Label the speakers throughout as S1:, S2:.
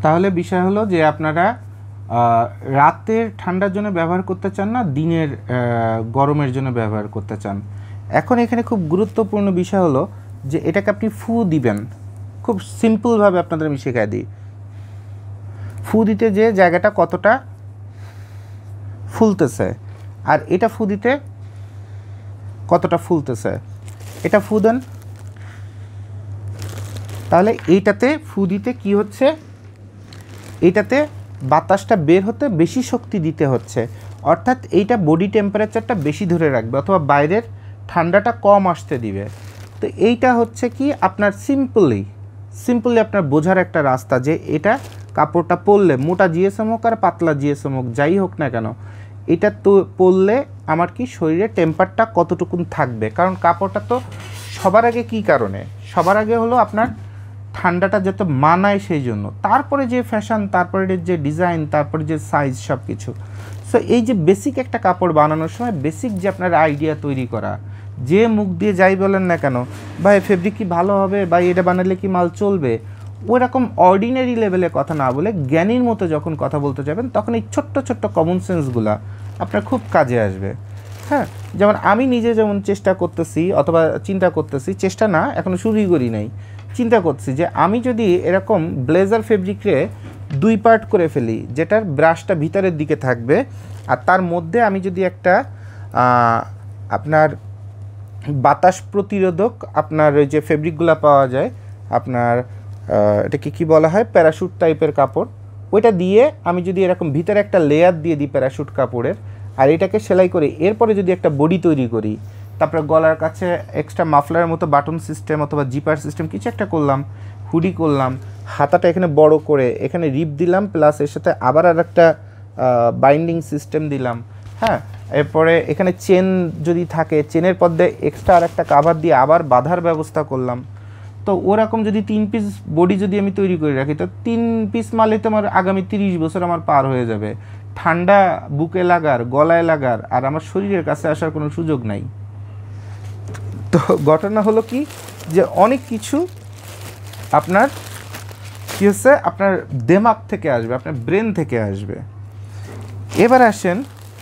S1: তাহলে বিষয় হলো যে আপনারা রাতের ঠান্ডার জন্য ব্যবহার করতে চান না দিনের গরমের জন্য ব্যবহার করতে চান। এখন এখানে খুব গুরুত্বপূর্ণ বিষয় হলো যে এটাকে আপনি ফু দিবেন। খুব সিম্পলভাবে আপনাদের আমি শেখাই দিই। ফু দিতে যে জায়গাটা কতটা ফুলতেছে আর এটা ফু দিতে কতটা ফুলতেছে, এটা ফু দেন। তাহলে এইটাতে ফু দিতে কি হচ্ছে, এইটাতে বাতাসটা বের হতে বেশি শক্তি দিতে হচ্ছে, অর্থাৎ এইটা বডি টেম্পারেচারটা বেশি ধরে রাখবে অথবা বাইরের ঠান্ডাটা কম আসতে দিবে। তো এইটা হচ্ছে কি আপনার সিম্পলি আপনার বোঝার একটা রাস্তা যে এটা কাপড়টা পরলে, মোটা জিএসএম হোক আর পাতলা জিএসএম হোক যাই হোক না কেন, এটা তো পরলে আমার কি শরীরে টেম্পারটা কতটুকুন থাকবে। কারণ কাপড়টা তো সবার আগে কী কারণে, সবার আগে হলো আপনার ঠান্ডাটা যাতে মানায় সেই জন্য, তারপরে যে ফ্যাশন, তারপরে যে ডিজাইন, তারপরে যে সাইজ সব কিছু। সো এই যে বেসিক একটা কাপড় বানানোর সময় বেসিক যে আপনার আইডিয়া তৈরি করা, যে মুখ দিয়ে যাই বলেন না কেন ভাই ফেব্রিক কি ভালো হবে বা এটা বানালে কি মাল চলবে, ওরকম অর্ডিনারি লেভেলে কথা না বলে জ্ঞানীর মতো যখন কথা বলতে যাবেন তখন এই ছোট্ট ছোট্ট কমন সেন্সগুলা আপনার খুব কাজে আসবে। হ্যাঁ, যেমন আমি নিজে যেমন চেষ্টা করতেছি অথবা চিন্তা করতেছি, চেষ্টা না এখনও শুরুই করি নাই, চিন্তা করছি যে আমি যদি এরকম ব্লেজার ফেব্রিকে 2 পার্ট করে ফেলি, যেটার ব্রাশটা ভিতরের দিকে থাকবে আর তার মধ্যে আমি যদি একটা আপনার বাতাস প্রতিরোধক আপনার ওই যে ফেব্রিকগুলো পাওয়া যায় আপনার এটাকে কি বলা হয় প্যারাশুট টাইপের কাপড়, ওইটা দিয়ে আমি যদি এরকম ভিতরে একটা লেয়ার দিয়ে দিই প্যারাশুট কাপড়ের, আর এটাকে সেলাই করে এরপরে যদি একটা বডি তৈরি করি, তারপরে গলার কাছে এক্সট্রা মাফলারের মতো বাটন সিস্টেম অথবা জিপার সিস্টেম কিছু একটা করলাম, হুডি করলাম, হাতাটা এখানে বড় করে এখানে রিপ দিলাম, প্লাস এর সাথে আবার আর একটা বাইন্ডিং সিস্টেম দিলাম। হ্যাঁ, এরপরে এখানে চেন যদি থাকে চেনের পদ্মে এক্সট্রা আর একটা কাভার দিয়ে আবার বাঁধার ব্যবস্থা করলাম। তো ওরকম যদি 3 পিস বডি যদি আমি তৈরি করে রাখি, তো 3 পিস মালে তো আমার আগামী 30 বছর আমার পার হয়ে যাবে, ঠান্ডা বুকে লাগার, গলায় লাগার আর আমার শরীরের কাছে আসার কোনো সুযোগ নাই। তো ঘটনা হলো কি যে অনেক কিছু আপনার কী হচ্ছে, আপনার দেমাগ থেকে আসবে, আপনার ব্রেন থেকে আসবে। এবার আসেন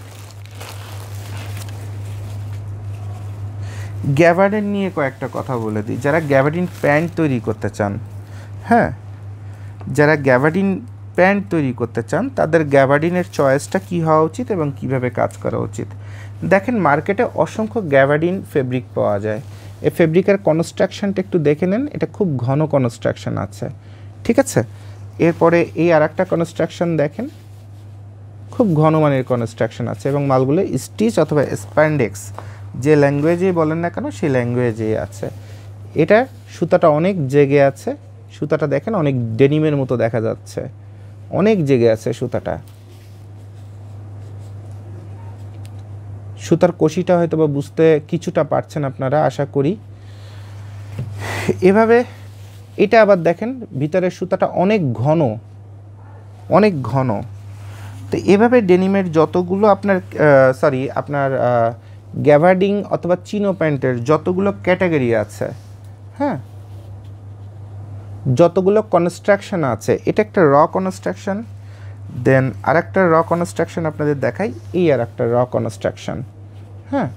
S1: গ্যাবার্ডিন নিয়ে কয়েকটা কথা বলে দিই। যারা গ্যাবার্ডিন প্যান্ট তৈরি করতে চান, হ্যাঁ, যারা গ্যাবার্ডিন প্যান্ট তৈরি করতে চান তাদের গ্যাবার্ডিনের চয়েসটা কী হওয়া উচিত এবং কিভাবে কাজ করা উচিত। দেখেন মার্কেটে অসংখ্য গ্যাবার্ডিন ফেব্রিক পাওয়া যায়, এই ফেব্রিকের কনস্ট্রাকশানটা একটু দেখে নেন, এটা খুব ঘন কনস্ট্রাকশান আছে, ঠিক আছে। এরপরে এই আর একটা কনস্ট্রাকশান দেখেন, খুব ঘন মানের কনস্ট্রাকশান আছে এবং মালগুলো স্টিচ অথবা স্প্যান্ডেক্স যে ল্যাঙ্গুয়েজেই বলেন না কেন সেই ল্যাঙ্গুয়েজেই আছে। এটা সুতাটা অনেক জেগে আছে, সুতাটা দেখেন অনেক ডেনিমের মতো দেখা যাচ্ছে, অনেক জেগে আছে সুতাটা, সুতার কষিটা হয়তো বা বুঝতে কিছুটা পারছেন আপনারা আশা করি। এভাবে এটা আবার দেখেন ভিতরের সুতাটা অনেক ঘন, অনেক ঘন। তো এভাবে ডেনিমের যতগুলো আপনার আপনার গ্যাবার্ডিং অথবা চিনো প্যান্টের যতগুলো ক্যাটাগরি আছে, হ্যাঁ, যতগুলো কনস্ট্রাকশন আছে, এটা একটা র কনস্ট্রাকশন, দেন আর একটা র কনস্ট্রাকশন আপনাদের দেখাই, এই আর একটা র কনস্ট্রাকশন। হ্যাঁ,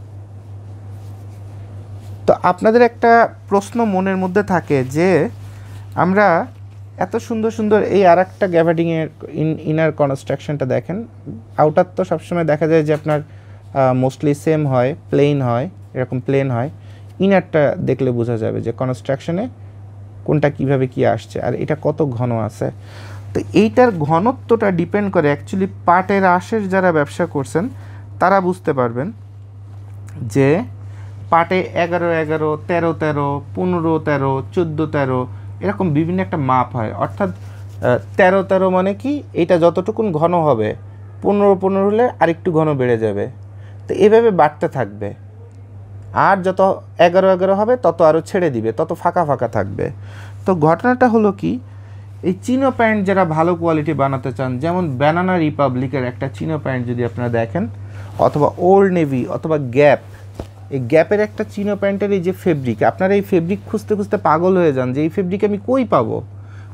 S1: তো আপনাদের একটা প্রশ্ন মনের মধ্যে থাকে যে আমরা এত সুন্দর সুন্দর এই আর একটা গ্যাবার্ডিংয়ের ইনার কনস্ট্রাকশনটা দেখেন, আউটার তো সবসময় দেখা যায় যে আপনার মোস্টলি সেম হয়, প্লেন হয়, এরকম প্লেন হয়, ইনারটা দেখলে বোঝা যাবে যে কনস্ট্রাকশনে কোনটা কিভাবে কি আসছে আর এটা কত ঘন আছে। তো এইটার ঘনত্বটা ডিপেন্ড করে অ্যাকচুয়ালি পাটের আঁশের যারা ব্যবসা করছেন তারা বুঝতে পারবেন যে পাটে 11-11, 13-13, 15-13, 14-13 এরকম বিভিন্ন একটা মাপ হয়, অর্থাৎ 13-13 মানে কি এটা যতটুকুন ঘন হবে 15-15 হলে আরেকটু ঘন বেড়ে যাবে, তো এভাবে বাড়তে থাকবে, আর যত 11-11 হবে তত আরও ছেড়ে দিবে, তত ফাঁকা ফাঁকা থাকবে। তো ঘটনাটা হলো কি, এই চিনো প্যান্ট যারা ভালো কোয়ালিটি বানাতে চান, যেমন ব্যানানা রিপাবলিকের একটা চিনো প্যান্ট যদি আপনারা দেখেন, অথবা ওল্ড নেভি অথবা গ্যাপ, এই গ্যাপের একটা চিনো প্যান্টের এই যে ফেব্রিক, আপনারা এই ফেব্রিক খুঁজতে খুঁজতে পাগল হয়ে যান যে এই ফেব্রিক আমি কই পাবো,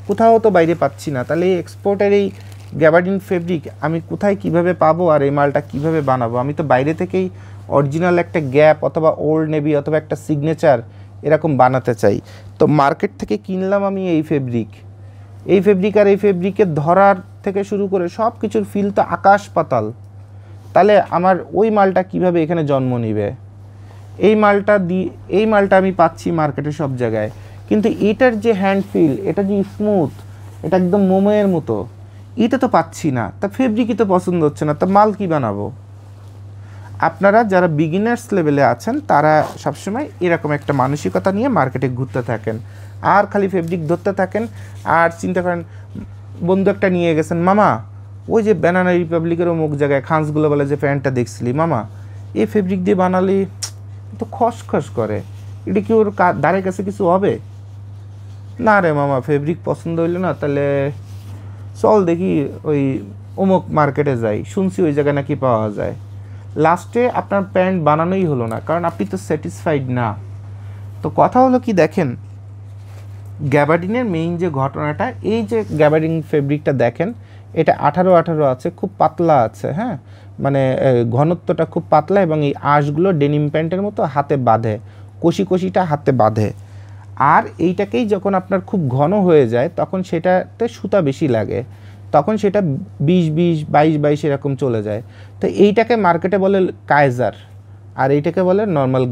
S1: কোথাও তো বাইরে পাচ্ছি না, তাহলে এই এক্সপোর্টের এই গ্যাবার্ডিন ফেব্রিক আমি কোথায় কিভাবে পাবো আর এই মালটা কিভাবে বানাবো? আমি তো বাইরে থেকেই অরিজিনাল একটা গ্যাপ অথবা ওল্ড নেভি অথবা একটা সিগনেচার এরকম বানাতে চাই। তো মার্কেট থেকে কিনলাম আমি এই ফেব্রিক আর এই ফেব্রিকের ধরার থেকে শুরু করে সব কিছুর ফিল তো আকাশ পাতাল। তাহলে আমার ওই মালটা কিভাবে এখানে জন্ম নেবে? এই মালটা আমি পাচ্ছি মার্কেটে সব জায়গায়, কিন্তু এটার যে হ্যান্ড ফিল, এটা যে স্মুথ, এটা একদম মোমের মতো, এটা তো পাচ্ছি না। তা ফেব্রিকই তো পছন্দ হচ্ছে না, তা মাল কি বানাবো? আপনারা যারা বিগিনার্স লেভেলে আছেন তারা সবসময় এরকম একটা মানসিকতা নিয়ে মার্কেটে ঘুরতে থাকেন আর খালি ফেব্রিক ধরতে থাকেন আর চিন্তা করেন। বন্ধু একটা নিয়ে গেছেন, মামা ওই যে ব্যানানা রিপাবলিকের অমুক জায়গায় খান্সগুলো বলে যে প্যান্টটা দেখছিলি মামা, এই ফেব্রিক দিয়ে বানালি তো খসখস করে, এটা কি ওর ধারে কাছে কিছু হবে? না রে মামা, ফেব্রিক পছন্দ হইলো না, তাহলে চল দেখি ওই অমুক মার্কেটে যাই, শুনছি ওই জায়গায় নাকি পাওয়া যায়। লাস্টে আপনার প্যান্ট বানানোই হলো না, কারণ আপনি তো স্যাটিসফাইড না। তো কথা হলো কি, দেখেন গ্যাবার্ডিনের মেইন যে ঘটনাটা, এই যে গ্যাবার্ডিন ফেব্রিকটা দেখেন, এটা 18 আছে, খুব পাতলা আছে, হ্যাঁ, মানে ঘনত্বটা খুব পাতলা এবং এই আঁশগুলো ডেনিম প্যান্টের মতো হাতে বাঁধে, কষিটা হাতে বাঁধে। আর এইটাকেই যখন আপনার খুব ঘন হয়ে যায় তখন সেটাতে সুতা বেশি লাগে, তখন সেটা 20-20, 22-22 এরকম চলে যায়। তো এইটাকে মার্কেটে বলে কাইজার, আর এইটাকে বলে নর্মাল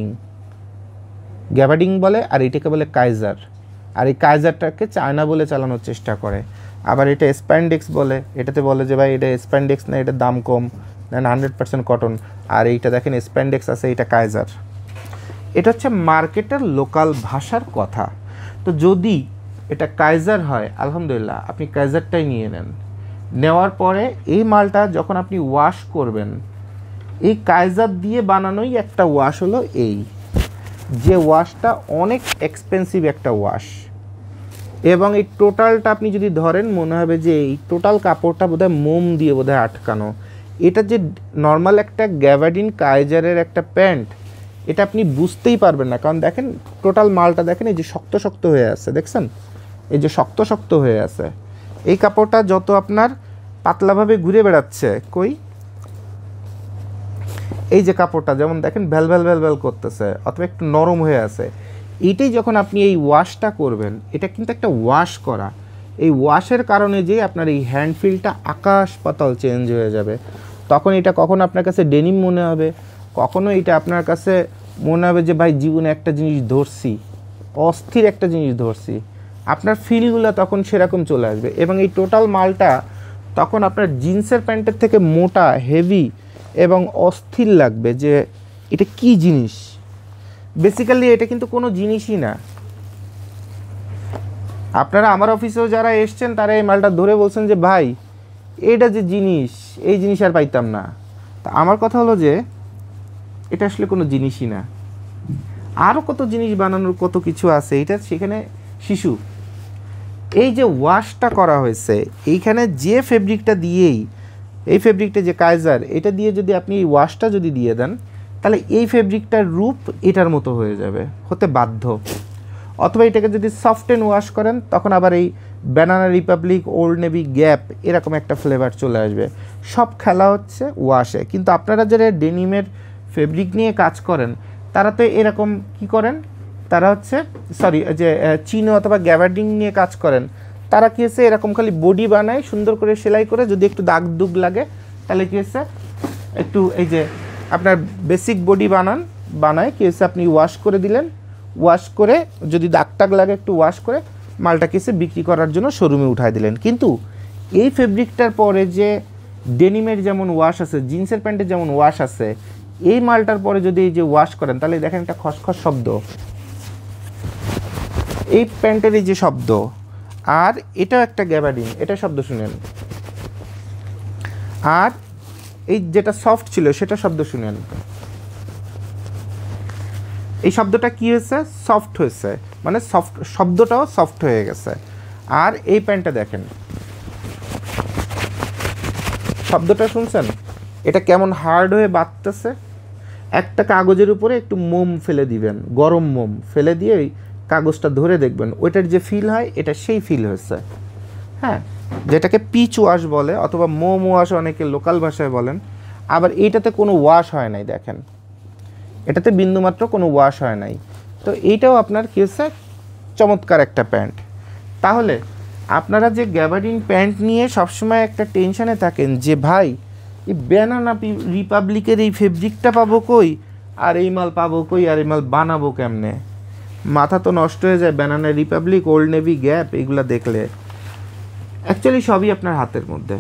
S1: গ্যাবার্ডিং বলে, আর এইটাকে বলে কাইজার। আর এই কাইজারটাকে চায়না বলে চালানোর চেষ্টা করে। আবার এটা স্প্যান্ডেক্স বলে, এটাতে বলে যে ভাই এটা স্প্যান্ডেক্স না, এটার দাম কম, দেন 100% কটন। আর এইটা দেখেন স্প্যান্ডেক্স আছে, এটা কাইজার। এটা হচ্ছে মার্কেটের লোকাল ভাষার কথা। তো যদি এটা কাইজার হয়, আলহামদুলিল্লাহ আপনি কাইজারটাই নিয়ে নেন। নেওয়ার পরে এই মালটা যখন আপনি ওয়াশ করবেন, এই কাইজার দিয়ে বানানোই একটা ওয়াশ হলো এই, যে ওয়াশটা অনেক এক্সপেন্সিভ একটা ওয়াশ। এবং এই টোটালটা আপনি যদি ধরেন মনে হবে যে এই টোটাল কাপড়টা বোধহয় মোম দিয়ে বোধহয় আটকানো। এটা যে নর্মাল একটা গ্যাবার্ডিন কাইজারের একটা প্যান্ট, এটা আপনি বুঝতেই পারবেন না, কারণ দেখেন টোটাল মালটা দেখেন, এই যে শক্ত হয়ে আছে, দেখছেন এই যে শক্ত হয়ে আছে। এই কাপড়টা যত আপনার পাতলাভাবে ঘুরে বেড়াচ্ছে, কই এই যে কাপড়টা যেমন দেখেন ভ্যাল করতেছে অথবা একটু নরম হয়ে আছে, এইটাই যখন আপনি এই ওয়াশটা করবেন, এটা কিন্তু একটা ওয়াশ করা, এই ওয়াশের কারণে যে আপনার এই হ্যান্ড ফিলটা আকাশ পাতাল চেঞ্জ হয়ে যাবে। তখন এটা কখনো আপনার কাছে ডেনিম মনে হবে, কখনো এটা আপনার কাছে মনে হবে যে ভাই জীবনে একটা জিনিস ধরছি, অস্থির একটা জিনিস ধরছি। আপনার ফিলগুলো তখন সেরকম চলে আসবে। এবং এই টোটাল মালটা তখন আপনার জিন্সের প্যান্টের থেকে মোটা, হেভি এবং অস্থির লাগবে যে এটা কি জিনিস। বেসিক্যালি এটা কিন্তু কোনো জিনিসই না। আপনারা আমার অফিসেও যারা এসছেন তারা এই মালটা ধরে বলছেন যে ভাই এটা যে জিনিস, এই জিনিস আর পাইতাম না। তা আমার কথা হলো যে এটা আসলে কোনো জিনিসই না, আরও কত জিনিস বানানোর কত কিছু আছে, এটা সেখানে শিশু। এই যে ওয়াশটা করা হয়েছে এইখানে যে ফেব্রিকটা দিয়েই, এই ফেব্রিকটা যে কাইজার, এটা দিয়ে যদি আপনি এই ওয়াশটা যদি দিয়ে দেন, তাহলে এই ফেব্রিকটার রূপ এটার মতো হয়ে যাবে, হতে বাধ্য। অথবা এটাকে যদি সফটেন ওয়াশ করেন, তখন আবার এই Banana Republic, Old Navy, Gap এরকম একটা ফ্লেভার চলে আসবে। সব খেলা হচ্ছে ওয়াশে। কিন্তু আপনারা যারা ডেনিমের ফেব্রিক নিয়ে কাজ করেন তারা তো এরকম কি করেন, তারা হচ্ছে যে চিনো অথবা গ্যাবার্ডিং নিয়ে কাজ করেন, তারা কী হচ্ছে এরকম খালি বডি বানায় সুন্দর করে সেলাই করে, যদি একটু দাগ দুগ লাগে তাহলে কী হচ্ছে একটু এই যে আপনার বেসিক বডি বানায় কী হচ্ছে আপনি ওয়াশ করে দিলেন, ওয়াশ করে যদি দাগ টাগ লাগে একটু ওয়াশ করে মালটা কী হচ্ছে বিক্রি করার জন্য শোরুমে উঠায় দিলেন। কিন্তু এই ফেব্রিকটার পরে যে ডেনিমের যেমন ওয়াশ আছে, জিন্সের প্যান্টের যেমন ওয়াশ আছে, এই মালটার পরে যদি এই যে ওয়াশ করেন তাহলে দেখেন একটা খসখস শব্দ, এই প্যান্টের এই যে শব্দ, আর এটাও একটা গ্যাবার্ডিন, এটা শব্দ শুনেন, আর এই যেটা সফট ছিল সেটা শব্দ শুনেন। এই শব্দটা কি হয়েছে, সফট হয়েছে, মানে সফট শব্দটাও সফট হয়ে গেছে। আর এই প্যান্টটা দেখেন, শব্দটা শুনছেন, এটা কেমন হার্ড হয়ে বাঁধতেছে। একটা কাগজের উপরে একটু মোম ফেলে দিবেন, গরম মোম ফেলে দিয়ে কাগজটা ধরে দেখবেন ওইটার যে ফিল হয় এটা সেই ফিল হয়েছে। হ্যাঁ, যেটাকে পিচ ওয়াশ বলে অথবা মোম ওয়াশ অনেকে লোকাল ভাষায় বলেন। আবার এইটাতে কোনো ওয়াশ হয় নাই, দেখেন এটাতে বিন্দুমাত্র কোনো ওয়াশ হয় নাই। তো এইটাও আপনার কী হচ্ছে, চমৎকার একটা প্যান্ট। তাহলে আপনারা যে গ্যাবার্ডিন প্যান্ট নিয়ে সবসময় একটা টেনশানে থাকেন যে ভাই এই ব্যানানা রিপাবলিকের এই ফেব্রিকটা পাবো কই, আর এই মাল পাবো কই, আর এই মাল বানাবো কেমনে, মাথা তো নষ্ট হয়ে যায় Banana Republic, Old Navy, Gap এগুলো দেখলে। অ্যাকচুয়ালি সবই আপনার হাতের মধ্যে,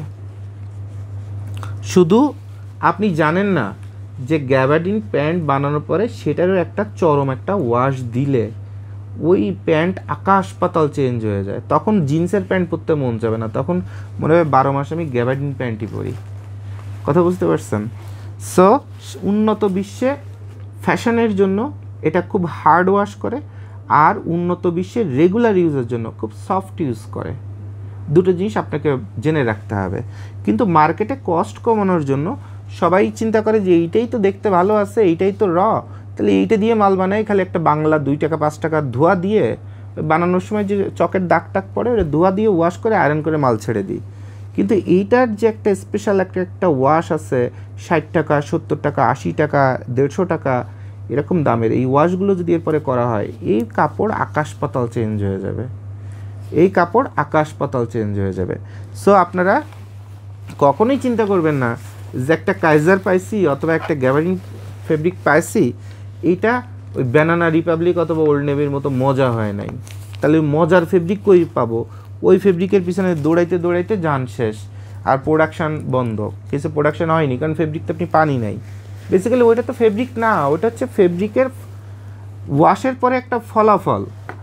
S1: শুধু আপনি জানেন না যে গ্যাবার্ডিন প্যান্ট বানানোর পরে সেটারও একটা চরম একটা ওয়াশ দিলে ওই প্যান্ট আকাশ পাতাল চেঞ্জ হয়ে যায়। তখন জিন্সের প্যান্ট পরতে মন যাবে না, তখন মনে হবে 12 মাস আমি গ্যাবার্ডিন প্যান্টই পরি। কথা বুঝতে পারছেন? সো উন্নত বিশ্বে ফ্যাশনের জন্য এটা খুব হার্ড ওয়াশ করে, আর উন্নত বিশ্বে রেগুলার ইউজের জন্য খুব সফট ইউজ করে। দুটো জিনিস আপনাকে জেনে রাখতে হবে। কিন্তু মার্কেটে কস্ট কমানোর জন্য সবাই চিন্তা করে যে এইটাই তো দেখতে ভালো আছে, এইটাই তো তাহলে এইটা দিয়ে মাল বানাই, খালি একটা বাংলা 2 টাকা 5 টাকা ধোয়া দিয়ে বানানোর সময় যে চকের দাগ টাক পড়ে ওটা ধোয়া দিয়ে ওয়াশ করে আয়রন করে মাল ছেড়ে দিই। কিন্তু এইটার যে একটা স্পেশাল একটা ওয়াশ আছে 60 টাকা 70 টাকা 80 টাকা 150 টাকা এরকম দামের, এই ওয়াশগুলো যদি এরপরে করা হয় এই কাপড় আকাশ পাতাল চেঞ্জ হয়ে যাবে, এই কাপড় আকাশ পাতাল চেঞ্জ হয়ে যাবে। সো আপনারা কখনোই চিন্তা করবেন না যে একটা কাইজার পাইছি অথবা একটা গ্যাবার্ডিন ফেব্রিক পাইছি এইটা ওই ব্যানানা রিপাবলিক অথবা ওল্ড নেভির মতো মজা হয় নাই। তাহলে ওই মজার ফেব্রিক কই পাবো? ওই ফেব্রিকের পিছনে দৌড়াইতে দৌড়াইতে যান শেষ, আর প্রোডাকশান বন্ধ। কিছু প্রোডাকশান হয়নি কারণ ফেব্রিক তো আপনি পানি নাই। বেসিক্যালি ওইটা তো ফেব্রিক না, ওটা হচ্ছে ফেব্রিকের ওয়াশের পরে একটা ফলাফল।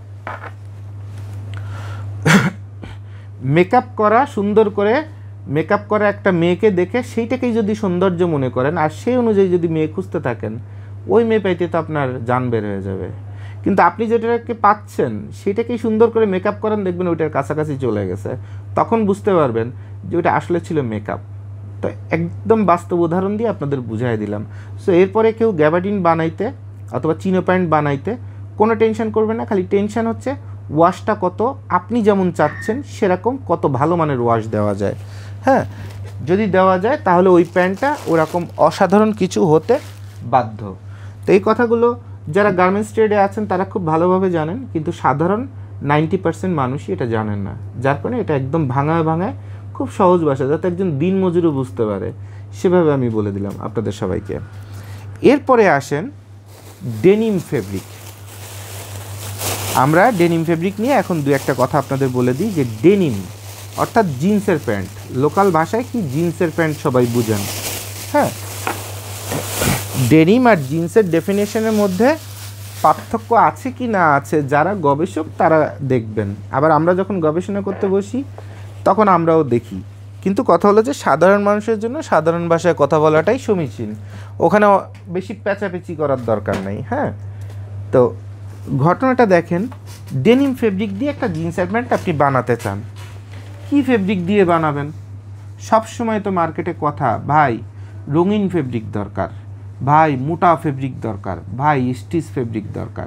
S1: মেকআপ করা, সুন্দর করে মেকআপ করা একটা মেয়েকে দেখে সেইটাকেই যদি সৌন্দর্য মনে করেন আর সেই অনুযায়ী যদি মেয়ে খুঁজতে থাকেন, ওই মেয়ে পাইতে তো আপনার জান বের হয়ে যাবে। কিন্তু আপনি যেটাকে পাচ্ছেন সেটাকেই সুন্দর করে মেকআপ করেন, দেখবেন ওইটার কাছাকাছি চলে গেছে, তখন বুঝতে পারবেন যে ওইটা আসলে ছিল মেকআপ। তো একদম বাস্তব উদাহরণ দিয়ে আপনাদের বুঝাই দিলাম। সো এরপরে কেউ গ্যাবার্ডিন বানাইতে অথবা চিনো প্যান্ট বানাইতে কোনো টেনশন করবে না, খালি টেনশন হচ্ছে ওয়াশটা কত আপনি যেমন চাচ্ছেন সেরকম কত ভালো মানের ওয়াশ দেওয়া যায়। হ্যাঁ, যদি দেওয়া যায় তাহলে ওই প্যান্টটা ওরকম অসাধারণ কিছু হতে বাধ্য। তো এই কথাগুলো যারা গার্মেন্টস ট্রেডে আছেন তারা খুব ভালোভাবে জানেন, কিন্তু সাধারণ 90% মানুষই এটা জানেন না, যার কারণে এটা একদম ভাঙায় ভাঙায় খুব সহজ ভাষা যাতে একজন দিনমজুরও বুঝতে পারে সেভাবে আমি বলে দিলাম আপনাদের সবাইকে। এরপরে আসেন ডেনিম ফেব্রিক। আমরা ডেনিম ফেব্রিক নিয়ে এখন দু একটা কথা আপনাদের বলে দিই যে ডেনিম অর্থাৎ জিন্সের প্যান্ট, লোকাল ভাষায় কি জিন্সের প্যান্ট সবাই বুঝেন। হ্যাঁ, ডেনিম আর জিন্সের ডেফিনেশনের মধ্যে পার্থক্য আছে কি না আছে যারা গবেষক তারা দেখবেন, আবার আমরা যখন গবেষণা করতে বসি তখন আমরাও দেখি। কিন্তু কথা হলো যে সাধারণ মানুষের জন্য সাধারণ ভাষায় কথা বলাটাই সমীচীন, ওখানে বেশি প্যাচাপেচি করার দরকার নেই। হ্যাঁ, তো ঘটনাটা দেখেন, ডেনিম ফেব্রিক দিয়ে একটা জিন্সের প্যান্ট আপনি বানাতে চান, কি ফেব্রিক দিয়ে বানাবেন? সব সময় তো মার্কেটে কথা ভাই রঙিন ফেব্রিক দরকার, ভাই মোটা ফেব্রিক দরকার, ভাই স্টিচ ফেব্রিক দরকার।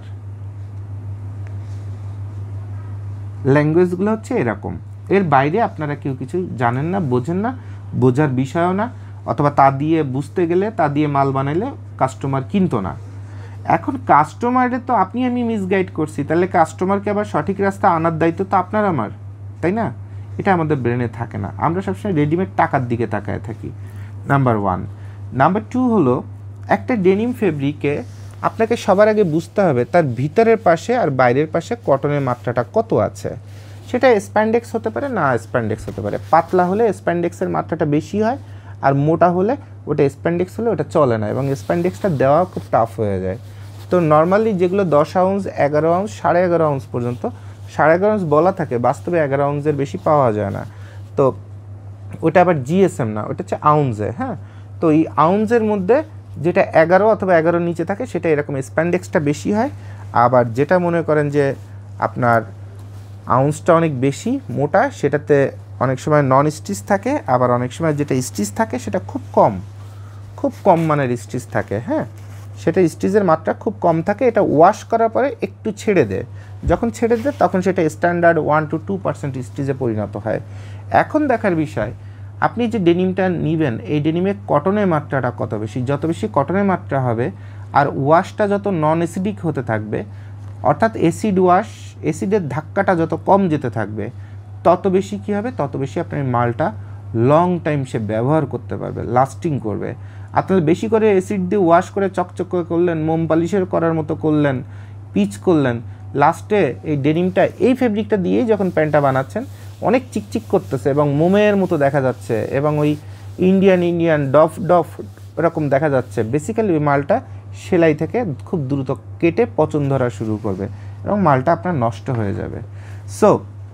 S1: ল্যাঙ্গুয়েজগুলো হচ্ছে এরকম, এর বাইরে আপনারা কেউ কিছু জানেন না, বোঝেন না, বোঝার বিষয়ও না, অথবা তা দিয়ে বুঝতে গেলে তা দিয়ে মাল বানাইলে কাস্টমার কিনতো না। এখন কাস্টমারের তো আপনি আমি মিসগাইড করছি, তাহলে কাস্টমারকে আবার সঠিক রাস্তা আনার দায়িত্ব তো আপনার আমার, তাই না? এটা আমাদের ব্রেনে থাকে না, আমরা সবসময় রেডিমেড টাকার দিকে তাকায় থাকি, নাম্বার 1। নাম্বার 2 হলো একটা ডেনিম ফেব্রিকে আপনাকে সবার আগে বুঝতে হবে তার ভিতরের পাশে আর বাইরের পাশে কটনের মাত্রাটা কত আছে। সেটা স্প্যান্ডেক্স হতে পারে, না স্প্যান্ডেক্স হতে পারে। পাতলা হলে স্প্যান্ডেক্সের মাত্রাটা বেশি হয়, আর মোটা হলে ওটা স্প্যান্ডেক্স হলে ওটা চলে না, এবং স্প্যান্ডেক্সটা দেওয়া খুব টাফ হয়ে যায়। তো নর্মালি যেগুলো 10 আউন্স 11 আউন্স 11.5 আউন্স পর্যন্ত, 11.5 আউন্স বলা থাকে, বাস্তবে 11 আউন্সের বেশি পাওয়া যায় না। তো ওটা আবার জিএসএম না, ওটা হচ্ছে আউন্সে। হ্যাঁ, তো এই আউন্সের মধ্যে যেটা 11 অথবা 11 নিচে থাকে সেটা এরকম স্প্যান্ডেক্সটা বেশি হয়। আবার যেটা মনে করেন যে আপনার আউন্সটা অনেক বেশি মোটা, সেটাতে অনেক সময় নন স্টিচ থাকে, আবার অনেক সময় যেটা স্টিচ থাকে সেটা খুব কম মানের স্টিচ থাকে। হ্যাঁ, সেটা স্টিচের মাত্রা খুব কম থাকে, এটা ওয়াশ করার পরে একটু ছেড়ে দেয়, যখন ছেড়ে দেয় তখন সেটা স্ট্যান্ডার্ড 1 to 2% স্টিচে পরিণত হয়। এখন দেখার বিষয়, আপনি যে ডেনিমটা নেবেন এই ডেনিমে কটনের মাত্রাটা কত বেশি। যত বেশি কটনের মাত্রা হবে আর ওয়াশটা যত নন অ্যাসিডিক হতে থাকবে, অর্থাৎ অ্যাসিড ওয়াশ, অ্যাসিডের ধাক্কাটা যত কম যেতে থাকবে, তত বেশি কী হবে, তত বেশি আপনার মালটা লং টাইম সে ব্যবহার করতে পারবে, লাস্টিং করবে। আপনারা বেশি করে অ্যাসিড দিয়ে ওয়াশ করে চকচক করে করলেন, মোম পালিশের করার মতো করলেন, পিচ করলেন, লাস্টে এই ডেনিমটা এই ফেব্রিকটা দিয়েই যখন প্যান্টটা বানাচ্ছেন অনেক চিকচিক করতেছে এবং মোমের মতো দেখা যাচ্ছে এবং ওই ইন্ডিয়ান ডফ এরকম দেখা যাচ্ছে। বেসিক্যালি ওই মালটা সেলাই থেকে খুব দ্রুত কেটে পচন ধরা শুরু করবে এবং মালটা আপনার নষ্ট হয়ে যাবে। সো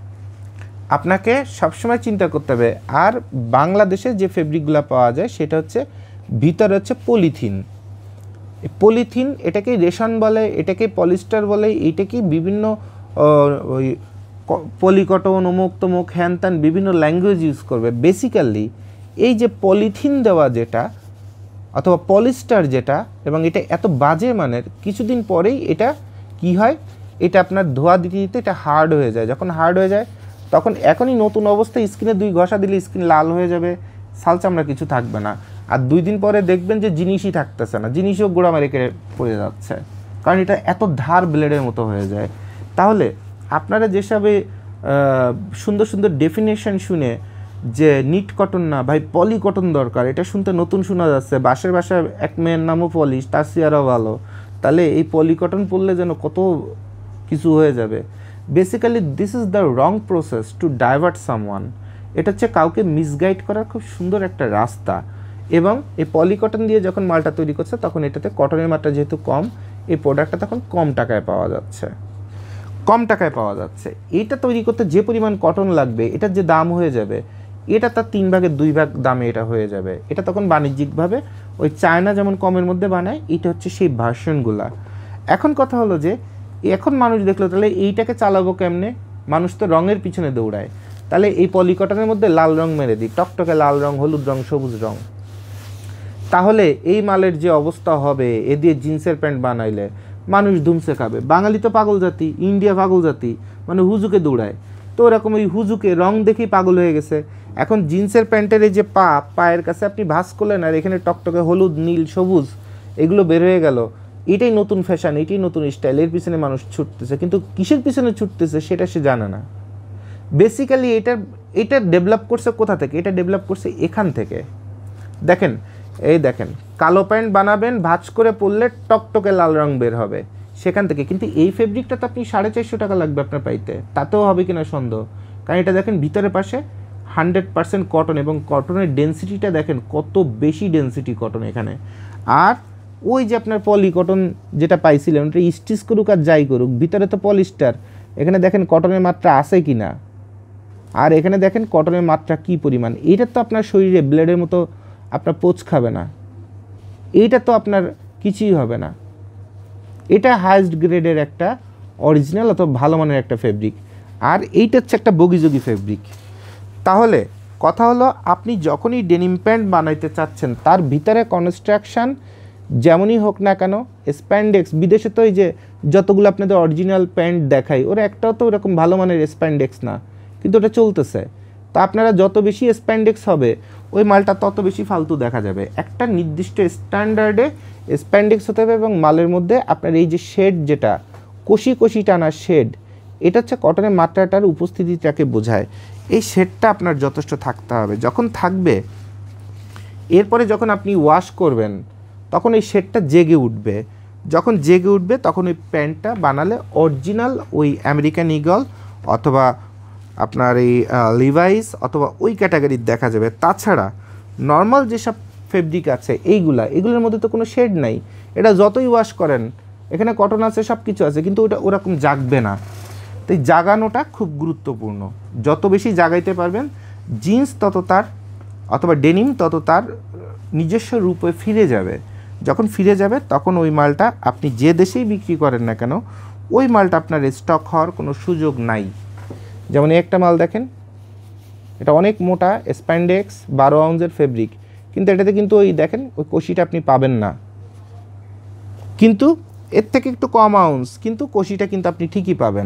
S1: আপনাকে সবসময় চিন্তা করতে হবে। আর বাংলাদেশে যে ফেব্রিকগুলো পাওয়া যায় সেটা হচ্ছে ভিতরে হচ্ছে পলিথিন। পলিথিন এটাকে রেশন বলে, এটাকে পলিস্টার বলে, এটাকেই বিভিন্ন ওই পলিকটন, অমুক তমুক, হ্যান ত্যান বিভিন্ন ল্যাঙ্গুয়েজ ইউজ করবে। বেসিক্যালি এই যে পলিথিন দেওয়া যেটা অথবা পলিস্টার যেটা, এবং এটা এত বাজে মানের, কিছুদিন পরেই এটা কি হয়, এটা আপনার ধোয়া দিতে দিতে এটা হার্ড হয়ে যায়। যখন হার্ড হয়ে যায় তখন এখনই নতুন অবস্থায় স্কিনে 2 ঘষা দিলে স্কিন লাল হয়ে যাবে, ছাল চামড়া কিছু থাকবে না। আর 2 দিন পরে দেখবেন যে জিনিসই থাকতেছে না, জিনিসও গোড়া মেরে কেটে পড়ে যাচ্ছে, কারণ এটা এত ধার ব্লেডের মতো হয়ে যায়। তাহলে আপনারা যেসবে সুন্দর সুন্দর ডেফিনেশন শুনে যে নিট কটন না ভাই পলি কটন দরকার, এটা শুনতে নতুন শোনা যাচ্ছে, বাসায় এক মেয়ের নামও পলিশ, তার চেয়ারও ভালো, তাহলে এই পলি কটন পরলে যেন কত কিছু হয়ে যাবে। Basically this is the wrong process to divert someone. এটা হচ্ছে কাউকে মিসগাইড করার খুব সুন্দর একটা রাস্তা। এবং এই পলি কটন দিয়ে যখন মালটা তৈরি করছে তখন এটাতে কটনের মাত্রা যেহেতু কম, এই প্রোডাক্টটা তখন কম টাকায় পাওয়া যাচ্ছে। এটা তৈরি করতে যে পরিমাণ কটন লাগবে, এটার যে দাম হয়ে যাবে, এটা তার 3 ভাগের 2 ভাগ দামে এটা হয়ে যাবে। এটা তখন বাণিজ্যিকভাবে ওই চায়না যেমন কমের মধ্যে বানায়, এটা হচ্ছে সেই ভার্সনগুলা। এখন কথা হলো যে এখন মানুষ দেখলো তাহলে এইটাকে চালাবো কেমনে, মানুষ তো রঙের পিছনে দৌড়ায়, তাহলে এই পলিকটনের মধ্যে লাল রং মেরে দিই, টকটকে লাল রং, হলুদ রং, সবুজ রং। তাহলে এই মালের যে অবস্থা হবে, এ দিয়ে জিন্সের প্যান্ট বানাইলে মানুষ ধুমসে খাবে। বাঙালি তো পাগল জাতি, ইন্ডিয়া পাগল জাতি, মানে হুজুকে দৌড়ায়, তো ওরকম ওই হুজুকে রং দেখেই পাগল হয়ে গেছে। এখন জিন্সের প্যান্টের এই যে পায়ের কাছে আপনি ভাঁজ করলেন আর এখানে টকটকে হলুদ, নীল, সবুজ এগুলো বের হয়ে গেল, এটাই নতুন ফ্যাশন, এটাই নতুন স্টাইল, এর পিছনে মানুষ ছুটতেছে, কিন্তু কিসের পিছনে ছুটতেছে সেটা সে জানে না। বেসিক্যালি এটা ডেভেলপ করছে কোথা থেকে, এটা ডেভেলপ করছে এখান থেকে। দেখেন, এই দেখেন, কালো প্যান্ট বানাবেন, ভাঁজ করে পরলে টকটকে লাল রং বের হবে সেখান থেকে। কিন্তু এই ফেব্রিকটা তো আপনি 450 টাকা লাগবে আপনার পাইতে, তাতেও হবে কিনা সন্দেহ। কারণ এটা দেখেন ভিতরের পাশে 100% কটন, এবং কটনের ডেন্সিটিটা দেখেন কত বেশি ডেন্সিটি কটন এখানে। আর ওই যে আপনার পলি কটন যেটা পাইছিলেন ওটা স্টিচ করুক আর যাই করুক, ভিতরে তো পলিস্টার, এখানে দেখেন কটনের মাত্রা আছে কি না, আর এখানে দেখেন কটনের মাত্রা কি পরিমাণ। এইটা তো আপনার শরীরে ব্লেডের মতো আপনার পোচ খাবে না, এইটা তো আপনার কিছুই হবে না। এটা হাইয়েস্ট গ্রেডের একটা অরিজিনাল অথবা ভালো মানের একটা ফেব্রিক, আর এইটা হচ্ছে একটা বগিযোগী ফেব্রিক। তাহলে কথা হলো, আপনি যখনই ডেনিম প্যান্ট বানাইতে চাচ্ছেন তার ভিতরে কনস্ট্রাকশান যেমনই হোক না কেন, স্প্যান্ডেক্স, বিদেশে তো এই যে যতগুলো আপনাদের অরিজিনাল প্যান্ট দেখাই, ওরা একটাও তো ওরকম ভালো মানের স্প্যান্ডেক্স না, কিন্তু ওটা চলতেছে। তা আপনারা যত বেশি স্প্যান্ডেক্স হবে ওই মালটা তত বেশি ফালতু দেখা যাবে। একটা নির্দিষ্ট স্ট্যান্ডার্ডে স্প্যান্ডেক্স হতে হবে, এবং মালের মধ্যে আপনার এই যে শেড, যেটা কষি কষি টানা শেড, এটা হচ্ছে কটনের মাত্রাটার উপস্থিতিটাকে বোঝায়। এই শেডটা আপনার যথেষ্ট থাকতে হবে। যখন থাকবে, এরপরে যখন আপনি ওয়াশ করবেন তখন এই শেডটা জেগে উঠবে। যখন জেগে উঠবে তখন ওই প্যান্টটা বানালে অরিজিনাল ওই আমেরিকান ইগল অথবা আপনার এই লিভাইস অথবা ওই ক্যাটাগরির দেখা যাবে। তাছাড়া নর্মাল যেসব ফেব্রিক আছে এগুলোর মধ্যে তো কোনো শেড নাই, এটা যতই ওয়াশ করেন এখানে কটন আছে, সব কিছু আছে, কিন্তু ওটা ওরকম জাগবে না। তাই জাগানোটা খুব গুরুত্বপূর্ণ। যত বেশি জাগাইতে পারবেন জিন্স তত তার অথবা ডেনিম তত তার নিজস্ব রূপে ফিরে যাবে। যখন ফিরে যাবে তখন ওই মালটা আপনি যে দেশেই বিক্রি করেন না কেন ওই মালটা আপনার স্টক হওয়ার কোনো সুযোগ নাই। যেমন একটা মাল দেখেন, এটা অনেক মোটা স্প্যান্ডেক্স 12 আউন্সের ফেব্রিক, কিন্তু এটাতে কিন্তু ওই দেখেন ওই কষিটা আপনি পাবেন না। কিন্তু এর থেকে একটু কম আউন্স, কিন্তু কষিটা কিন্তু আপনি ঠিকই পাবেন।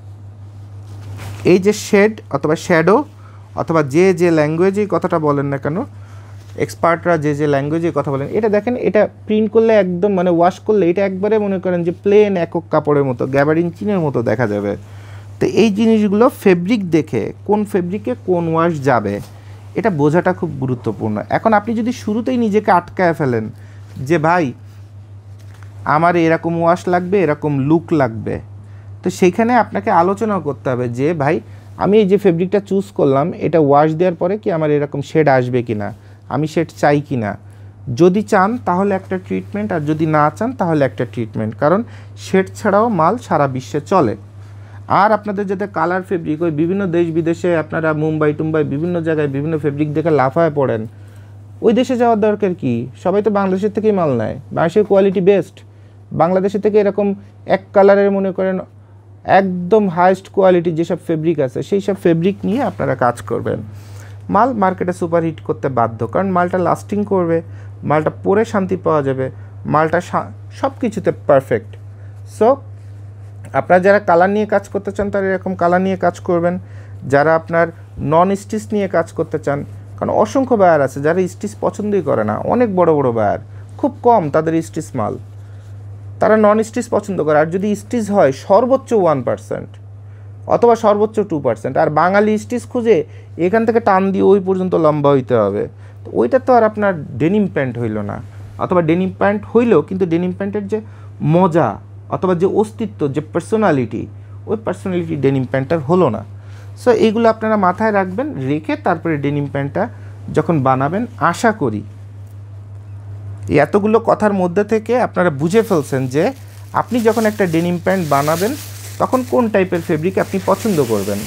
S1: এই যে শেড অথবা শ্যাডো অথবা যে ল্যাঙ্গুয়েজে কথাটা বলেন না কেন, এক্সপার্টরা যে ল্যাঙ্গুয়েজে কথা বলেন, এটা দেখেন, এটা প্রিন্ট করলে একদম মানে ওয়াশ করলে এটা একবারে মনে করেন যে প্লেন একক কাপড়ের মতো, গ্যাবারিন চিনের মতো দেখা যাবে। তো এই জিনিসগুলো ফেব্রিক দেখে কোন ফেব্রিকে কোন ওয়াশ যাবে এটা বোঝাটা খুব গুরুত্বপূর্ণ। এখন আপনি যদি শুরুতেই নিজেকে আটকায় ফেলেন যে ভাই আমার এরকম ওয়াশ লাগবে, এরকম লুক লাগবে, তো সেইখানে আপনাকে আলোচনা করতে হবে যে ভাই আমি এই যে ফেব্রিকটা চুজ করলাম এটা ওয়াশ দেওয়ার পরে কি আমার এরকম শেড আসবে কি না, আমি শেড চাই কি না। যদি চান তাহলে একটা ট্রিটমেন্ট, আর যদি না চান তাহলে একটা ট্রিটমেন্ট, কারণ শেড ছাড়াও মাল সারা বিশ্বে চলে। আর আপনাদের যাতে কালার ফেব্রিক, ওই বিভিন্ন দেশ বিদেশে আপনারা মুম্বাই টুম্বাই বিভিন্ন জায়গায় বিভিন্ন ফেব্রিক দেখে লাফায় পড়েন, ওই দেশে যাওয়ার দরকার কি? সবাই তো বাংলাদেশের থেকেই মাল নেয়, বাংলাদেশের কোয়ালিটি বেস্ট। বাংলাদেশের থেকে এরকম এক কালারের মনে করেন একদম হাইয়েস্ট কোয়ালিটি যেসব ফেব্রিক আছে সেই সব ফেব্রিক নিয়ে আপনারা কাজ করবেন। মাল মার্কেটে সুপারহিট করতে বাধ্য, কারণ মালটা লাস্টিং করবে, মালটা পরে শান্তি পাওয়া যাবে, মালটা সব কিছুতে পারফেক্ট। সো আপনারা যারা কালার নিয়ে কাজ করতে চান তারা এরকম কালার নিয়ে কাজ করবেন। যারা আপনার নন স্টিচ নিয়ে কাজ করতে চান, কারণ অসংখ্য বায়ার আছে যারা স্টিচ পছন্দই করে না, অনেক বড় বড় বায়ার, খুব কম তাদের স্টিচ মাল, তারা নন স্টিচ পছন্দ করে। আর যদি স্টিচ হয় সর্বোচ্চ 1% অথবা সর্বোচ্চ 2%, আর বাঙালি স্টিচ খুঁজে এখান থেকে টান দিয়ে ওই পর্যন্ত লম্বা হইতে হবে, তো ওইটা তো আর আপনার ডেনিম প্যান্ট হইল না। অথবা ডেনিম প্যান্ট হইলেও কিন্তু ডেনিম প্যান্টের যে মজা অথবা যে অস্তিত্ব, যে পার্সোনালিটি, ওই পার্সোনালিটি ডেনিম প্যান্টটার হলো না। সো এইগুলো আপনারা মাথায় রাখবেন, রেখে তারপরে ডেনিম প্যান্টটা যখন বানাবেন, আশা করি এতগুলো কথার মধ্যে থেকে আপনারা বুঝে ফেলছেন যে আপনি যখন একটা ডেনিম প্যান্ট বানাবেন তখন কোন টাইপের ফেব্রিক আপনি পছন্দ করবেন।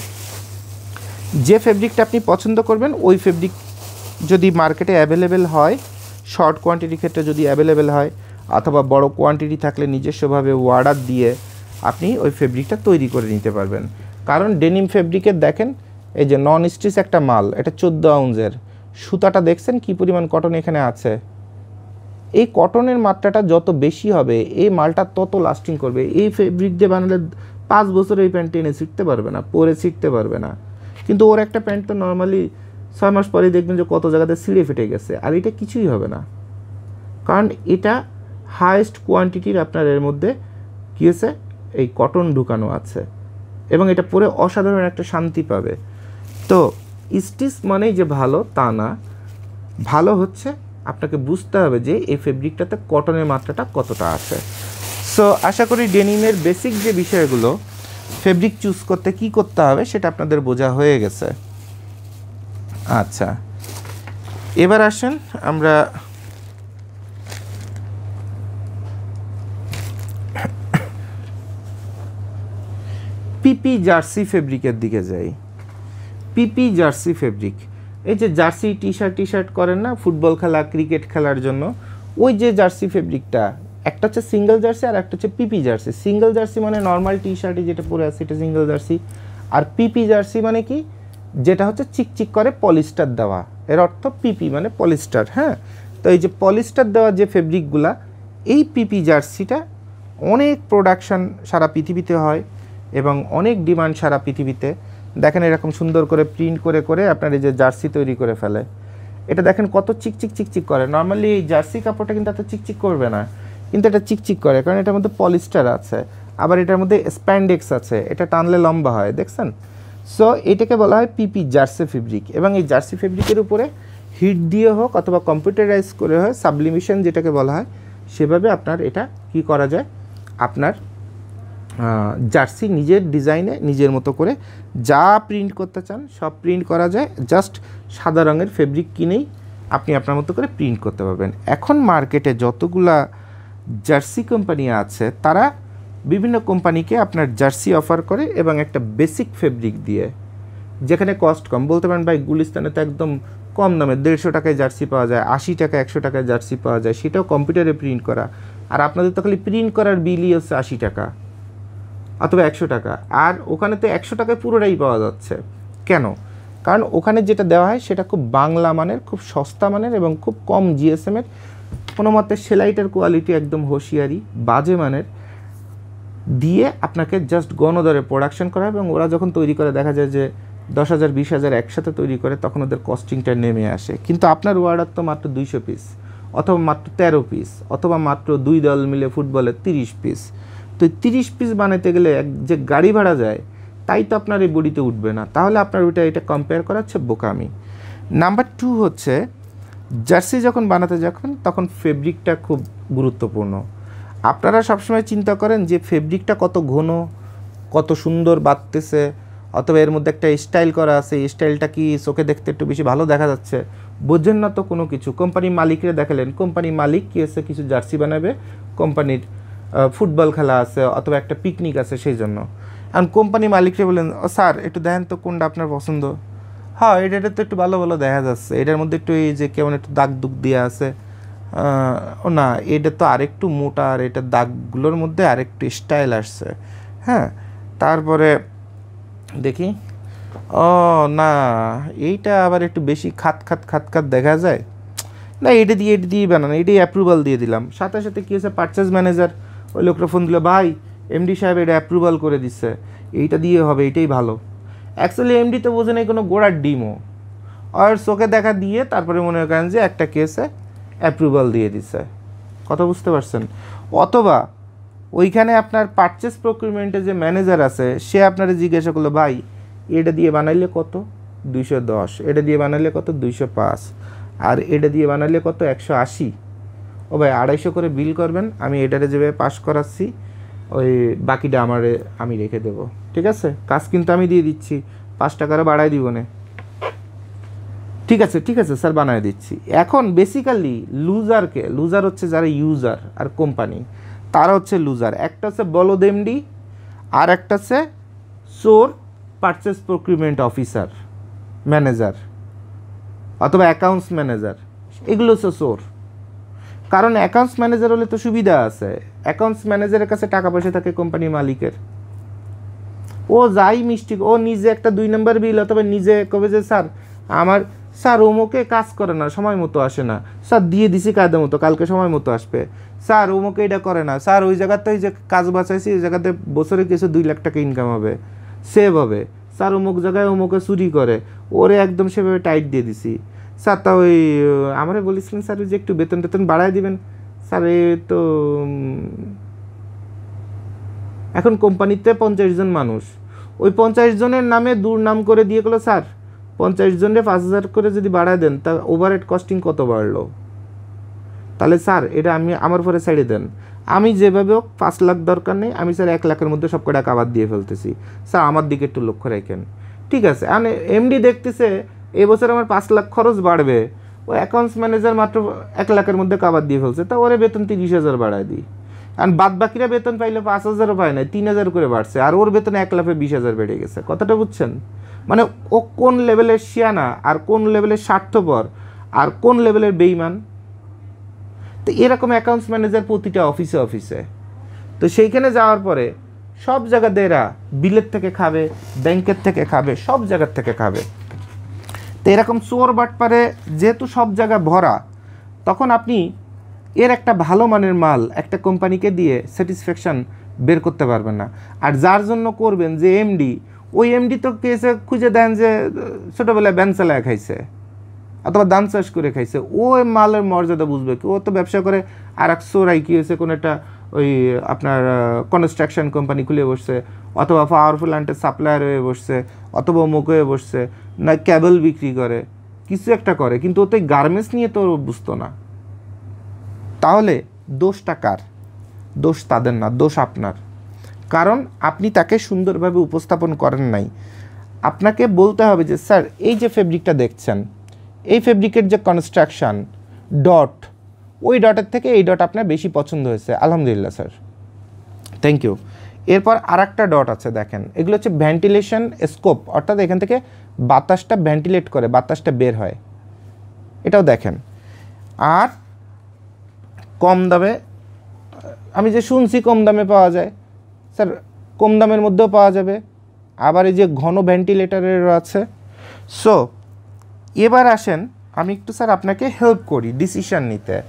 S1: যে ফেব্রিকটা আপনি পছন্দ করবেন ওই ফেব্রিক যদি মার্কেটে অ্যাভেলেবেল হয়, শর্ট কোয়ান্টিটির ক্ষেত্রে যদি অ্যাভেলেবেল হয়, অথবা বড় কোয়ান্টিটি থাকলে নিজস্বভাবে অর্ডার দিয়ে আপনি ওই ফেব্রিকটা তৈরি করে নিতে পারবেন। কারণ ডেনিম ফেব্রিকের দেখেন এই যে নন স্টিচ একটা মাল, এটা 14 আউন্সের, সুতাটা দেখছেন কি পরিমাণ কটন এখানে আছে। এই কটনের মাত্রাটা যত বেশি হবে এই মালটা তত লাস্টিং করবে। এই ফেব্রিক দিয়ে বানালে 5 বছর এই প্যান্ট টেনে শিখতে পারবে না, পরে শিখতে পারবে না। কিন্তু ওর একটা প্যান্ট তো নর্মালি 6 মাস পরেই দেখবেন যে কত জায়গাতে ছিঁড়ে ফেটে গেছে, আর এটা কিছুই হবে না, কারণ এটা হাইয়েস্ট কোয়ান্টিটির আপনার এর মধ্যে কী হয়েছে, এই কটন ঢুকানো আছে, এবং এটা পরে অসাধারণ একটা শান্তি পাবে। তো স্টিচ মানেই যে ভালো তা না, ভালো হচ্ছে আপনাকে বুঝতে হবে যে এই ফেব্রিকটাতে কটনের মাত্রাটা কতটা আছে। সো আশা করি ডেনিমের বেসিক যে বিষয়গুলো ফেব্রিক চুজ করতে কি করতে হবে সেটা আপনাদের বোঝা হয়ে গেছে। আচ্ছা, এবার আসেন আমরা পিপি জার্সি ফেব্রিকের দিকে যাই। পিপি জার্সি ফেব্রিক, এই যে জার্সি টি শার্ট করেন না ফুটবল খেলা ক্রিকেট খেলার জন্য, ওই যে জার্সি ফেব্রিকটা, একটা হচ্ছে সিঙ্গেল জার্সি আর একটা হচ্ছে পিপি জার্সি। সিঙ্গেল জার্সি মানে নর্মাল টি শার্টে যেটা পরে আছে এটা সিঙ্গেল জার্সি, আর পিপি জার্সি মানে কি, যেটা হচ্ছে চিকচিক করে পলিস্টার দেওয়া, এর অর্থ পিপি মানে পলিস্টার। হ্যাঁ, তো এই যে পলিস্টার দেওয়া যে ফেব্রিকগুলা, এই পিপি জার্সিটা অনেক প্রোডাকশান সারা পৃথিবীতে হয় এবং অনেক ডিমান্ড সারা পৃথিবীতে। দেখেন এরকম সুন্দর করে প্রিন্ট করে করে আপনার এই যে জার্সি তৈরি করে ফেলে, এটা দেখেন কত চিকচিক করে। নর্মালি এই জার্সি কাপড়টা কিন্তু এত চিকচিক করবে না, কিন্তু এটা চিকচিক করে, কারণ এটার মধ্যে পলিস্টার আছে, আবার এটার মধ্যে স্প্যান্ডেক্স আছে, এটা টানলে লম্বা হয়, দেখছেন। সো এটাকে বলা হয় পিপি জার্সি ফেব্রিক, এবং এই জার্সি ফেব্রিকের উপরে হিট দিয়ে হোক অথবা কম্পিউটারাইজ করে হয়, সাবলিমেশন যেটাকে বলা হয়, সেভাবে আপনার এটা কি করা যায়, আপনার জার্সি নিজের ডিজাইনে নিজের মতো করে যা প্রিন্ট করতে চান সব প্রিন্ট করা যায়। জাস্ট সাদা রঙের ফেব্রিক কিনেই আপনি আপনার মতো করে প্রিন্ট করতে পারবেন। এখন মার্কেটে যতগুলা জার্সি কোম্পানি আছে তারা বিভিন্ন কোম্পানিকে আপনার জার্সি অফার করে এবং একটা বেসিক ফেব্রিক দিয়ে, যেখানে কস্ট কম। বলতে পারেন ভাই গুলিস্তানে তো একদম কম দামে 150 টাকায় জার্সি পাওয়া যায়, 80 টাকা 100 টাকায় জার্সি পাওয়া যায়, সেটাও কম্পিউটারে প্রিন্ট করা। আর আপনাদের তো খালি প্রিন্ট করার বিলই হচ্ছে 80 টাকা অথবা 100 টাকা, আর ওখানে তো 100 টাকায় পুরোটাই পাওয়া যাচ্ছে। কেন? কারণ ওখানে যেটা দেওয়া হয় সেটা খুব বাংলা মানের, খুব সস্তা মানের এবং খুব কম জিএসএমের কোনো মতে সেলাইটার কোয়ালিটি একদম হুঁশিয়ারি বাজে মানের দিয়ে আপনাকে জাস্ট গণদরে প্রোডাকশন করা, এবং ওরা যখন তৈরি করে দেখা যায় যে 10,000 20,000 একসাথে তৈরি করে, তখন ওদের কস্টিংটা নেমে আসে। কিন্তু আপনার অর্ডার তো মাত্র 200 পিস, অথবা মাত্র 13 পিস, অথবা মাত্র 2 দল মিলে ফুটবলের 30 পিস। তো 30 পিস বানাতে গেলে যে গাড়ি ভাড়া যায়, তাই তো আপনার এই বডিতে উঠবে না। তাহলে আপনার এটা কম্পেয়ার করা হচ্ছে বোকামি। নাম্বার 2 হচ্ছে জার্সি যখন বানাতে যাবেন তখন ফেব্রিকটা খুব গুরুত্বপূর্ণ। আপনারা সবসময় চিন্তা করেন যে ফেব্রিকটা কত ঘন, কত সুন্দর বাঁধতেছে, অথবা এর মধ্যে একটা স্টাইল করা আছে, এই স্টাইলটা কি চোখে দেখতে একটু বেশি ভালো দেখা যাচ্ছে, বোঝেন না তো কোনো কিছু। কোম্পানির মালিকরা দেখালেন, কোম্পানির মালিক কি আছে, কিছু জার্সি বানাবে, কোম্পানির ফুটবল খেলা আছে অথবা একটা পিকনিক আছে, সেই জন্য। আর কোম্পানি মালিকরা বলেন, ও স্যার একটু দেখেন তো কোনটা আপনার পছন্দ। হ্যাঁ, এটা তো একটু ভালো ভালো দেখা যাচ্ছে, এটার মধ্যে একটু এই যে কেমন একটু দাগ দুগ দেওয়া আছে, ও না এটা তো আরেকটু মোটা, আর এটা দাগগুলোর মধ্যে আরেকটু স্টাইল আসছে। হ্যাঁ, তারপরে দেখি, ও না এইটা আবার একটু বেশি খাত খাত খাত খাত দেখা যায়, না এটা দিয়ে বানানো, এটাই অ্যাপ্রুভাল দিয়ে দিলাম। সাথে সাথে কী হয়েছে, পারচেজ ম্যানেজার ওই লোকটা ফোন দিল, ভাই এমডি সাহেব এটা অ্যাপ্রুভাল করে দিচ্ছে, এইটা দিয়ে হবে, এইটাই ভালো। অ্যাকচুয়ালি এমডি তো বোঝে না কোনো গোড়ার ডিমও, আর চোখে দেখা দিয়ে তারপরে মনে করেন যে একটা কেসে অ্যাপ্রুভাল দিয়ে দিচ্ছে। কথা বুঝতে পারছেন? অথবা ওইখানে আপনার পারচেস প্রকিউরমেন্টে যে ম্যানেজার আছে, সে আপনারা জিজ্ঞাসা করলো, ভাই এটা দিয়ে বানাইলে কত, 210, এটা দিয়ে বানাইলে কত, 205, আর এটা দিয়ে বানাইলে কত, 180। ও ভাই 250 করে বিল করবেন, আমি এটারে যেভাবে পাস করাচ্ছি ওই বাকিটা আমি রেখে দেবো, ঠিক আছে? কাজ কিন্তু আমি দিয়ে দিচ্ছি, 5 টাকারও বাড়াই দিব না। ঠিক আছে স্যার, বানায় দিচ্ছি। এখন বেসিক্যালি লুজার হচ্ছে যারা ইউজার, আর কোম্পানি তারা হচ্ছে লুজার। একটা হচ্ছে বলদ এমডি, আর একটা হচ্ছে চোর পারচেস প্রকিউরমেন্ট অফিসার, ম্যানেজার অথবা অ্যাকাউন্টস ম্যানেজার, এগুলো হচ্ছে চোর। কারণ অ্যাকাউন্টস ম্যানেজার হলে তো সুবিধা আছে, অ্যাকাউন্টস ম্যানেজারের কাছে টাকা পয়সা থাকে কোম্পানির মালিকের, ও যাই মিষ্টি, ও নিজে একটা 2 নম্বর বিল অথবা নিজে কবে যে স্যার ওমোকে কাজ করে না, সময় মতো আসে না, স্যার দিয়ে দিছি কায়দা মতো, কালকে সময় মতো আসবে, স্যার ওমোকে এটা করে না, স্যার ওই জায়গাতে যে কাজ বাঁচাইছি ওই জায়গাতে বছরে কিছু 2 লাখ টাকা ইনকাম হবে, সেভ হবে, স্যার অমুক জায়গায় ওমোকে চুরি করে, ওরে একদম সেভাবে টাইট দিয়ে দিছি, স্যার তা ওই আমারে বলেছিলেন স্যার যে একটু বেতন টেতন বাড়ায় দিবেন, স্যার এ তো এখন কোম্পানিতে 50 জন মানুষ, ওই 50 জনের নামে দুর্নাম করে দিয়ে গেলো, স্যার 50 জনের 5,000 করে যদি বাড়ায় দেন তা ওভারহেড কস্টিং কত বাড়লো, তাহলে স্যার এটা আমার পরে ছেড়ে দেন, আমি যেভাবে হোক 5 লাখ দরকার নেই, আমি স্যার 1 লাখের মধ্যে সব কটা কাবার দিয়ে ফেলতেছি, স্যার আমার দিকে একটু লক্ষ্য রাখেন। ঠিক আছে, আর এমডি দেখতেছে এবছর আমার 5 লাখ খরচ বাড়বে, ও অ্যাকাউন্টস ম্যানেজার মাত্র 1 লাখের মধ্যে কাবার দিয়ে ফেলছে, তা ওরে বেতন 30,000 বাড়ায় দিই, আর বাদ বাকিরা বেতন পাইলে 5,000ও পায় না, 3,000 করে বাড়ছে, আর ওর বেতন 1 লাখে 20,000 বেড়ে গেছে। কথাটা বুঝছেন? মানে ও কোন লেভেলের শিয়ানা, আর কোন লেভেলের স্বার্থপর, আর কোন লেভেলের বেইমান। তো এরকম অ্যাকাউন্টস ম্যানেজার প্রতিটা অফিসে। তো সেইখানে যাওয়ার পরে সব জায়গাতে এরা বিলের থেকে খাবে, ব্যাংকের থেকে খাবে, সব জায়গার থেকে খাবে। তো এরকম চোর বাটপারে যেহেতু সব জায়গা ভরা, তখন আপনি এর একটা ভালো মানের মাল একটা কোম্পানিকে দিয়ে স্যাটিসফ্যাকশান বের করতে পারবেন না। আর যার জন্য করবেন যে এমডি, ওই এমডি তো কেসে খুঁজে দেন যে ছোটোবেলায় ব্যান চালায় খাইছে অথবা ধান চাষ করে খাইছে, ও মালের মর্যাদা বুঝবে কি? ও তো ব্যবসা করে, আর এক চোরাই কী হয়েছে, কোনো একটা ওই আপনার কনস্ট্রাকশন কোম্পানি খুলে বসছে, অথবা পাওয়ার প্ল্যান্টের সাপ্লায়ার হয়ে বসছে, অথবা অমুক হয়ে বসছে, না কেবল বিক্রি করে, কিছু একটা করে, কিন্তু ও তো গার্মেন্টস নিয়ে তো বুঝতো না। তাহলে দোষটা কার? দোষ তাদের না, দোষ আপনার। কারণ আপনি তাকে সুন্দরভাবে উপস্থাপন করেন নাই। আপনাকে বলতে হবে যে স্যার এই যে ফেব্রিকটা দেখছেন, এই ফেব্রিকের যে কনস্ট্রাকশান ডট, ওই ডটের থেকে এই ডট আপনার বেশি পছন্দ হয়েছে, আলহামদুলিল্লাহ স্যার, থ্যাংক ইউ। এরপর আর একটা ডট আছে, দেখেন এগুলো হচ্ছে ভেন্টিলেশন স্কোপ, অর্থাৎ এখান থেকে বাতাসটা ভেন্টিলেট করে, বাতাসটা বের হয়, এটাও দেখেন। আর কম দামে, আমি যে শুনছি কম দামে পাওয়া যায়, স্যার কম দামের মধ্যেও পাওয়া যাবে, আবার এই যে ঘন ভেন্টিলেটারেরও আছে। সো এবার আসেন আমি একটু স্যার আপনাকে হেল্প করি ডিসিশন নিতে।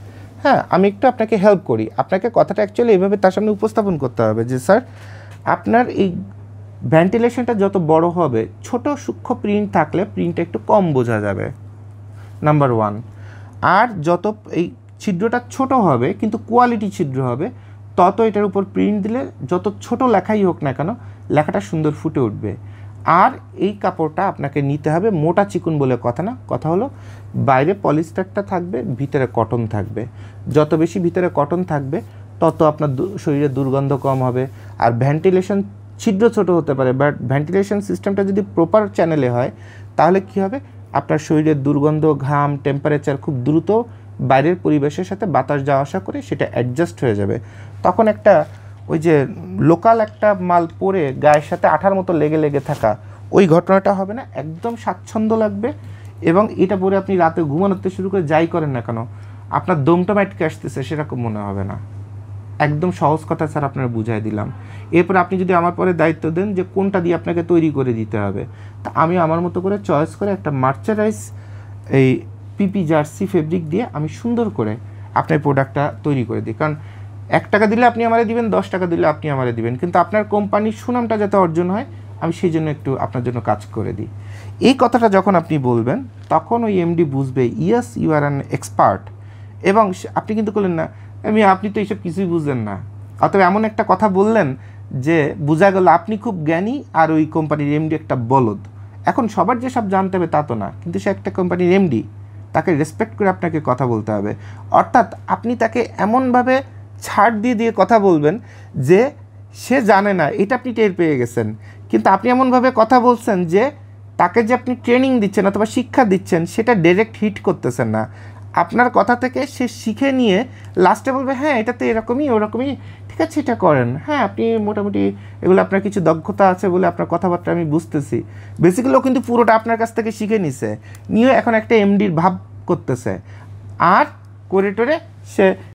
S1: হ্যাঁ, আমি একটু আপনাকে হেল্প করি। আপনাকে কথাটা অ্যাকচুয়ালি এভাবে তার সামনে উপস্থাপন করতে হবে যে স্যার আপনার এই ভেন্টিলেশনটা যত বড় হবে, ছোট সূক্ষ্ম প্রিন্ট থাকলে প্রিন্টটা একটু কম বোঝা যাবে, নাম্বার 1। আর যত এই ছিদ্রটা ছোট হবে কিন্তু কোয়ালিটি ছিদ্র হবে, তত এটার উপর প্রিন্ট দিলে যত ছোট লেখাই হোক না কেন লেখাটা সুন্দর ফুটে উঠবে। আর এই কাপড়টা আপনাকে নিতে হবে মোটা চিকন বলে কথা না, কথা হলো বাইরে পলিস্টারটা থাকবে, ভিতরে কটন থাকবে। যত বেশি ভিতরে কটন থাকবে তত আপনার শরীরে দুর্গন্ধ কম হবে। আর ভেন্টিলেশন ছিদ্র ছোট হতে পারে, বাট ভেন্টিলেশন সিস্টেমটা যদি প্রপার চ্যানেলে হয় তাহলে কি হবে, আপনার শরীরের দুর্গন্ধ, ঘাম, টেম্পারেচার খুব দ্রুত বাইরের পরিবেশের সাথে বাতাস যাওয়া আসা করে সেটা অ্যাডজাস্ট হয়ে যাবে। তখন একটা ওই যে লোকাল একটা মাল পরে গায়ের সাথে আঠার মতো লেগে লেগে থাকা ওই ঘটনাটা হবে না, একদম স্বাচ্ছন্দ্য লাগবে। এবং এটা পরে আপনি রাতে ঘুমানোতে শুরু করে যাই করেন না কেন আপনার দমটা মাইটকে আসতেছে সেরকম মনে হবে না। একদম সহজ কথা স্যার আপনারা বুঝাই দিলাম। এরপর আপনি যদি আমার পরে দায়িত্ব দেন যে কোনটা দিয়ে আপনাকে তৈরি করে দিতে হবে, তা আমি আমার মতো করে চয়েস করে একটা মার্চারাইজ এই পিপি জার্সি ফেব্রিক দিয়ে আমি সুন্দর করে আপনার প্রোডাক্টটা তৈরি করে দিই। কারণ 1 টাকা দিলে আপনি আমারে দিবেন, 10 টাকা দিলে আপনি আমারে দিবেন, কিন্তু আপনার কোম্পানির সুনামটা যাতে অর্জন হয় আমি সেই জন্য একটু আপনার জন্য কাজ করে দিই। এই কথাটা যখন আপনি বলবেন তখন ওই এমডি বুঝবে yes you are an expert. এবং আপনি কিন্তু করলেন না আপনি তো এইসব কিছুই বুঝলেন না, অথবা এমন একটা কথা বললেন যে বোঝা গেল আপনি খুব জ্ঞানী আর ওই কোম্পানির এমডি একটা বলদ। এখন সবার যে সব জানতে হবে তা তো না, কিন্তু সে একটা কোম্পানির এমডি, তাকে রেসপেক্ট করে আপনাকে কথা বলতে হবে। অর্থাৎ আপনি তাকে এমনভাবে ছাড় দিয়ে দিয়ে কথা বলবেন যে সে জানে না, এটা আপনি টের পেয়ে গেছেন, কিন্তু আপনি এমনভাবে কথা বলছেন যে তাকে যে আপনি ট্রেনিং দিচ্ছেন অথবা শিক্ষা দিচ্ছেন সেটা ডাইরেক্ট হিট করতেছেন না। আপনার কথা থেকে সে শিখে নিয়ে লাস্টে বলবে হ্যাঁ এটা তো এরকমই ওরকমই, ঠিক আছে এটা করেন, হ্যাঁ আপনি মোটামুটি এগুলো আপনার কিছু দক্ষতা আছে বলে আপনার কথাবার্তা আমি বুঝতেছি। বেসিক্যালি ও কিন্তু পুরোটা আপনার কাছ থেকে শিখে নিছে, নিয়ে এখন একটা এমডির ভাব করতেছে। আর করে টোরে সে